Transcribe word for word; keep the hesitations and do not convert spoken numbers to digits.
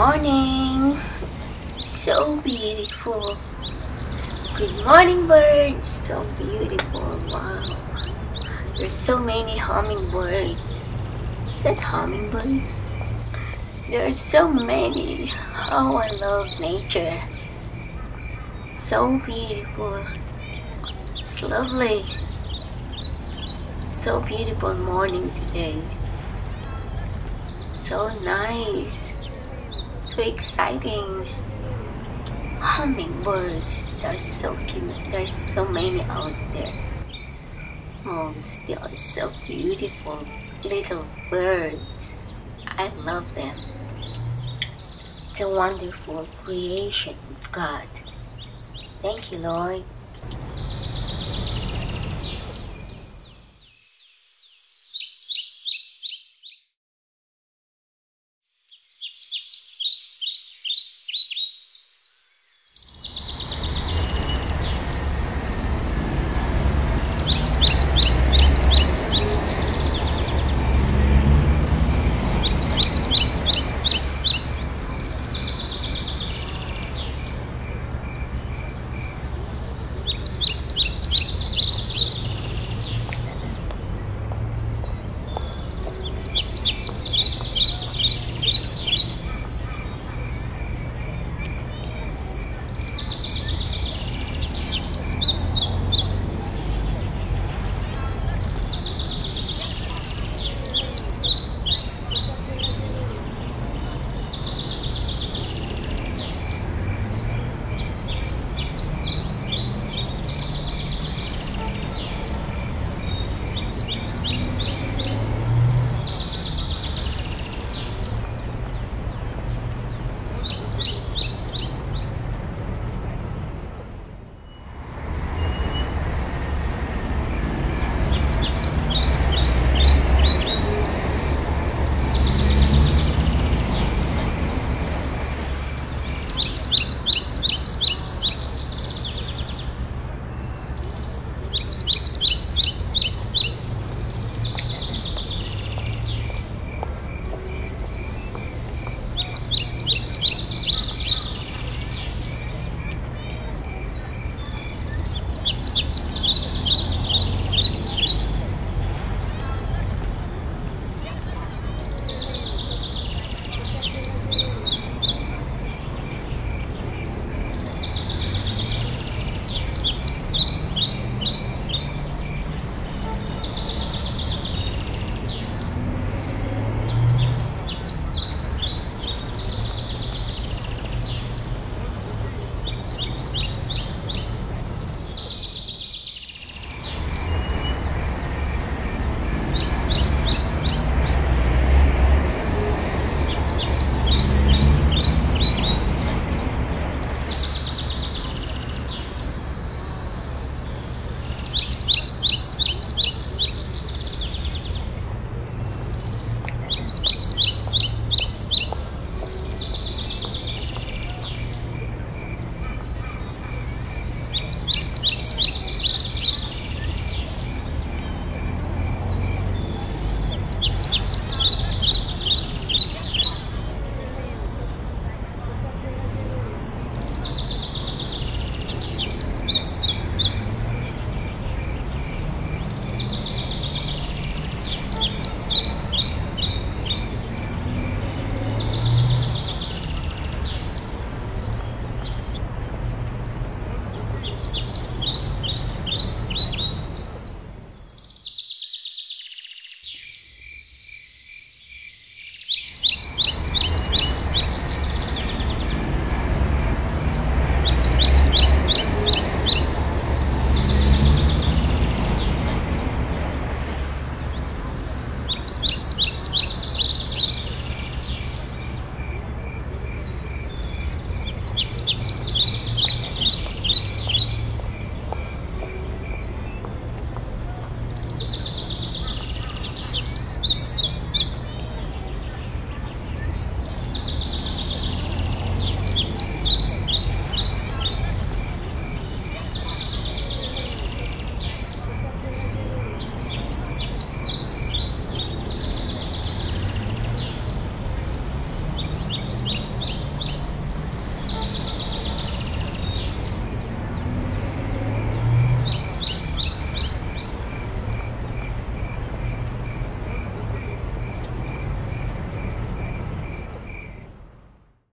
morning. It's so beautiful. Good morning, birds. So beautiful. Wow. There's so many hummingbirds. Is that hummingbirds? There are so many. Oh, I love nature. So beautiful. It's lovely. So beautiful morning today. So nice. So exciting. Hummingbirds. They're so cute. There's so many out there. Oh, they are so beautiful. Little birds. I love them. It's a wonderful creation of God. Thank you, Lord.